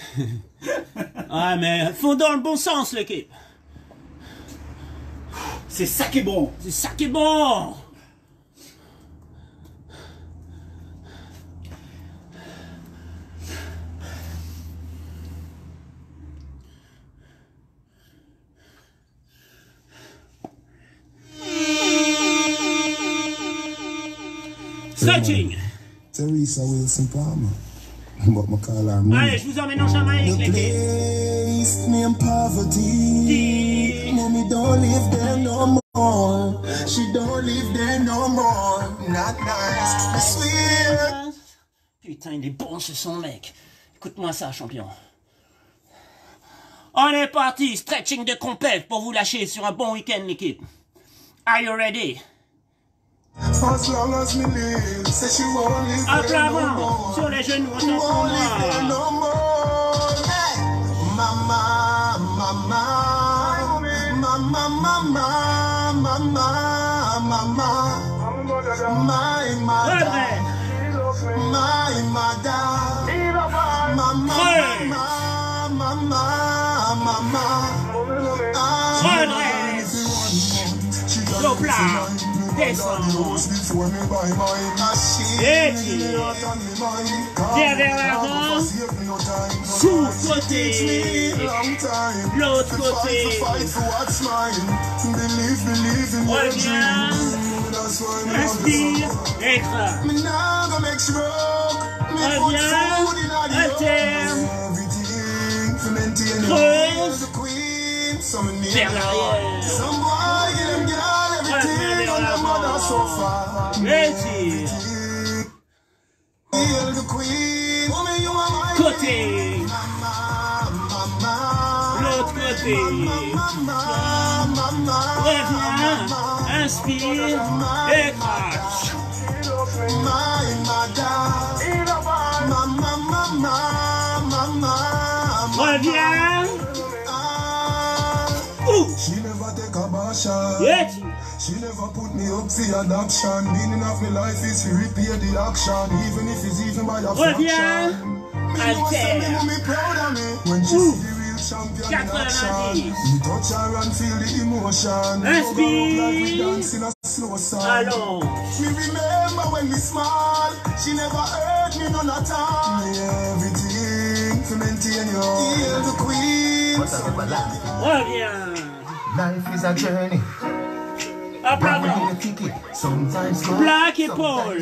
Ah, mais faut dans le bon sens, l'équipe. C'est ça qui est bon. C'est ça qui est bon. Stretching. Teresa Wilson Palmer. But I call her Moon. Allez, je vous emmène en Jamaïque, les gars. Place me in poverty. Mommy don't live there no more. She don't live there no more. Not nice. I swear. Putain, il est bon ce son, mec. Écoute-moi ça, champion. On est parti, stretching de compète pour vous lâcher sur un bon week-end, l'équipe. Are you ready? As long as me live, say she won't live À there no l'avant, more. sur les genoux, She autant pour won't live there moi. no more. Hey. Mama, mama, mama, mama, mama, mama, my mother, my mother, mama, mama, mama, mama. Go plat, descend. Et tire. Viens vers l'avant. Sous côté. L'autre côté. Reviens. Respire. Écrase. Reviens. Alterne. Creuse. Vers l'arrière. Reviens vers l'avant. Et tire. Côté. L'autre côté. Reviens. Inspire. Écrase. Reviens. Ouh. Yeah. She never put me up for adoption. Meaning of my life is to repair the action, even if it's even by a Reviens. fraction. Alterne. Me proud of me when she see the real champion in action. Me touch her and feel the emotion. Inspire. Like we dance in a slow song. Allons. Me remember when we small, she never hurt me none at all. Me everything to maintain you. Heal the queen. Reviens. Life is a journey. À plat blanc. Plaque épaule.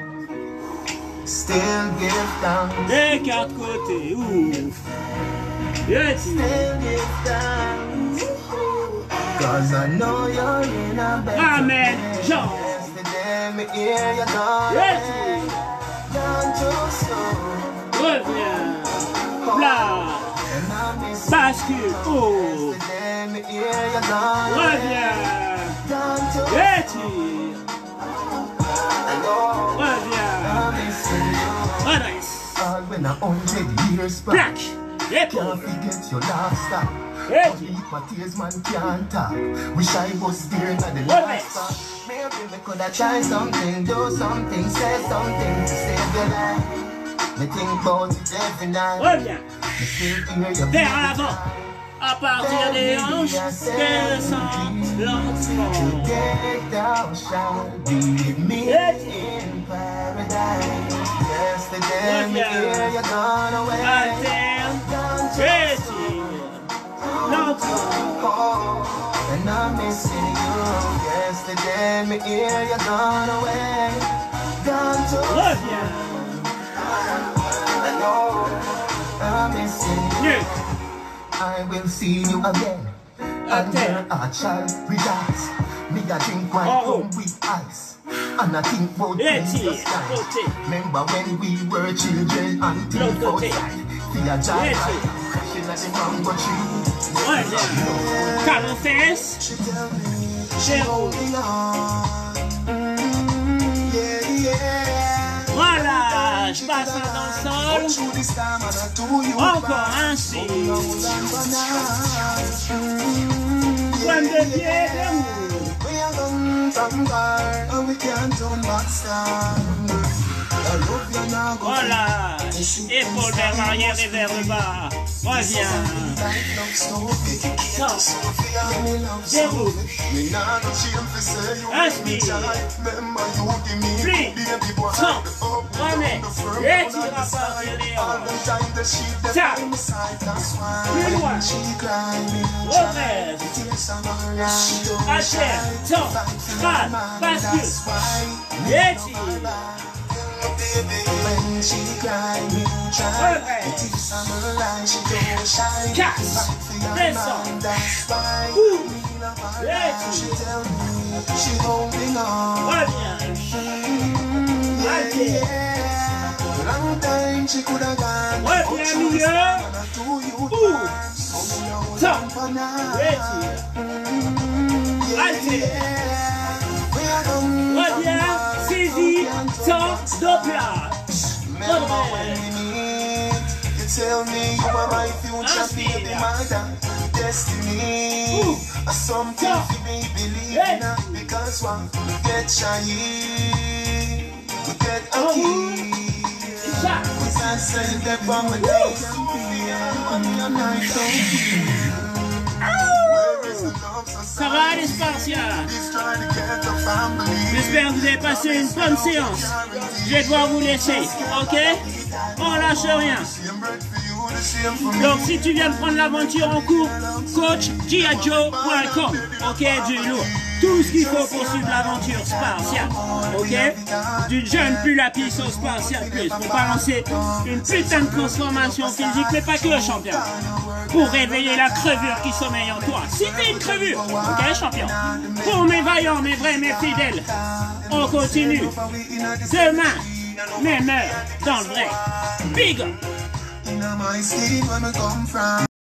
Still give down. Des quatre côtés. Ouh. Yes. Still give down. Cause I know you're in a better Amen. Jean. Yesterday me hear you gone. Yes. Gone too soon. Reviens. Plat. Bascule. Oh. Yesterday me hear you gone. Reviens. Gone too Et soon. tire. I know. Reviens. I'm missing you. Redresse. All when a hundred years back. Plaque. Can't Épaule. forget your last stop. Et Only tire. my tears man can't talk. Wish I was there at the last stop. Maybe we could have tried something, do something, say something to save your life. Me think about it every night. Reviens. Me still hear your Vers baby l'avant. cry. À partir des hanches, descends lentement. Thou shalt be with me in paradise. Yesterday me hear you gone away. Alterne. Et tire. Lentement. Oh, and I'm missing you. Yesterday me hear you gone away. Gone to Reviens. I know I'm missing you. Nu. I will see you again. And your heart shall rejoice. Me a drink wine Oh. rum with ice. And I think about Et things tire. just nice. Côté. Remember when we were children and L'autre things côté. outside. Feel a Et jive tire. crashing at the mango tree. Reviens. Talon fesse. Chéro. Voilà. Je passe un dans le sol. Encore ainsi. Pointe de pied de Voilà. Épaule vers l'arrière et vers le bas. Reviens. Déroule. Inspire. Plie. Sens. Remets. Étire à partir des hanches. Tape. Plus loin. Redresse. Achève. Tends. Crâne. Bascule. Étire. Casse. Descends. Ouvre. Étire. Reviens. Reviens. Reviens milieu. Ouvre. Tends. Étire. Altère. Reviens. Saisis. Tends. Dos plat. Redresse. Tell me you are my future, baby, my destiny. Something to be believing in, because one get shy, we get a key. Cause I said that from the days, money and night. Ça va les Spartiates? J'espère que vous avez passé une bonne séance. Je vais devoir vous laisser, ok? On lâche rien. Donc si tu viens de prendre l'aventure en cours, coach giajo point com, ok, du lourd. Tout ce qu'il faut pour suivre l'aventure Spartiate, ok? Du jeune plus lapis au Spartiate plus, pour balancer une putain de transformation physique, mais pas que le champion. Pour réveiller la crevure qui sommeille en toi. Si t'es une crevure, ok champion? Pour mes vaillants, mes vrais, mes fidèles, on continue. Demain, même heure, dans le vrai. Big up!